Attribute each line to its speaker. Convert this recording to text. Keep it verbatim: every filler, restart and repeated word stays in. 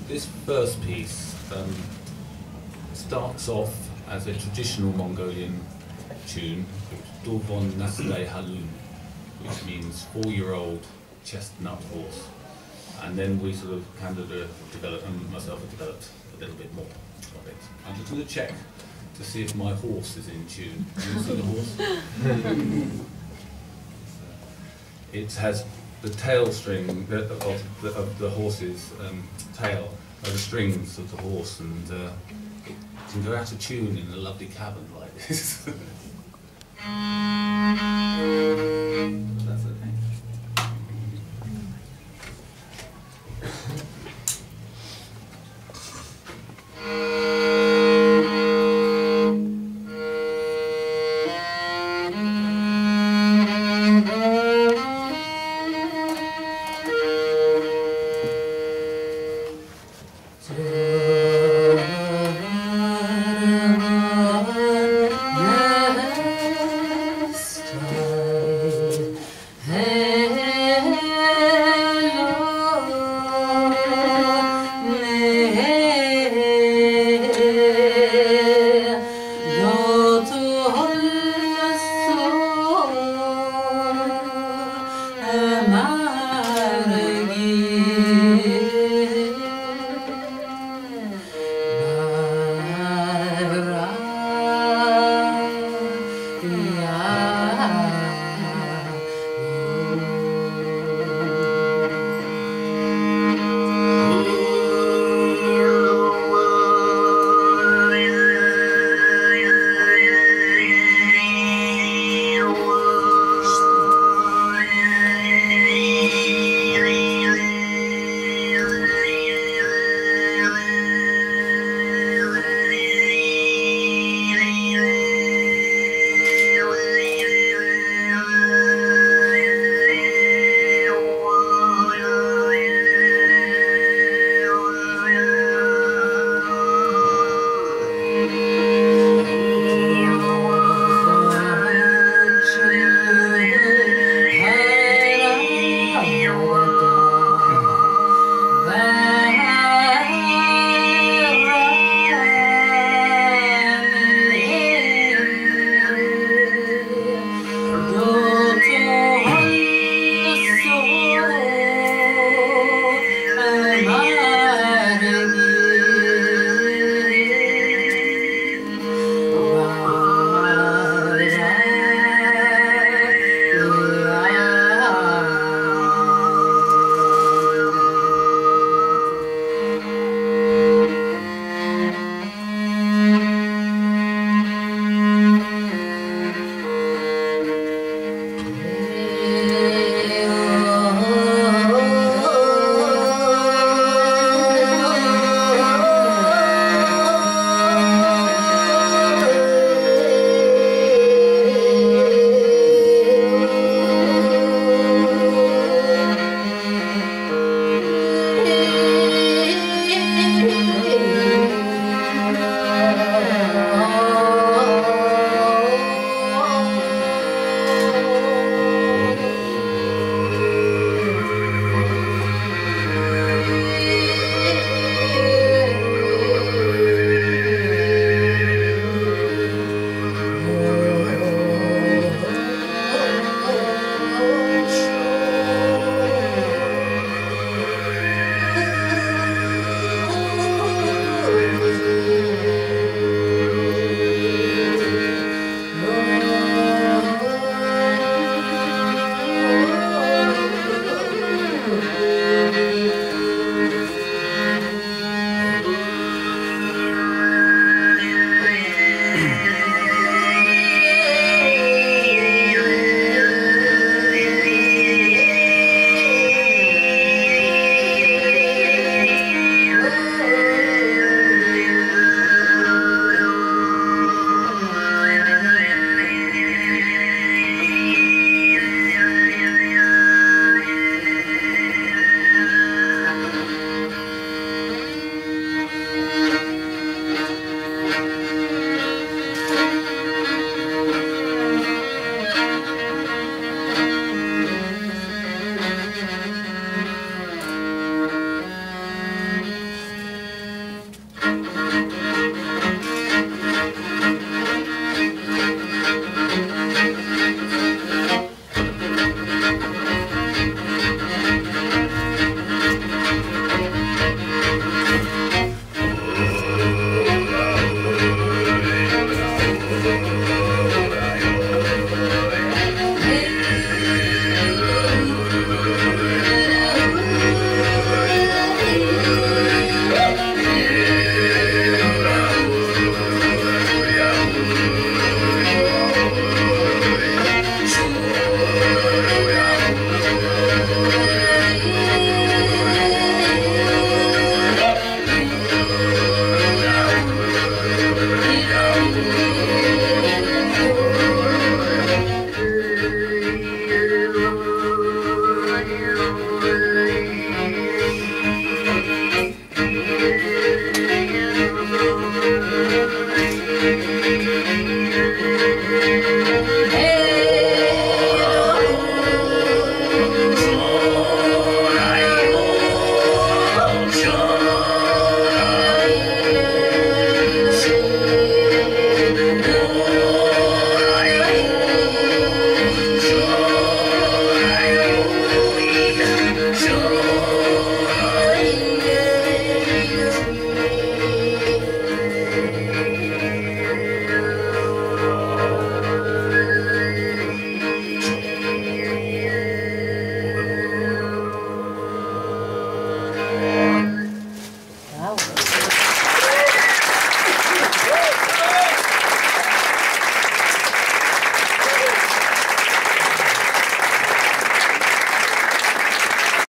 Speaker 1: this first piece um, starts off as a traditional Mongolian tune, Dovon Naslay Halun, which means four-year-old chestnut horse. And then we sort of kind of uh, developed, and myself have developed a little bit more of it. I'm just going to check to see if my horse is in tune. Do you see the horse? It has the tail string the, of, the, of the horse's um, tail are the strings of the horse, and uh, it can go out of tune in a lovely cavern like this.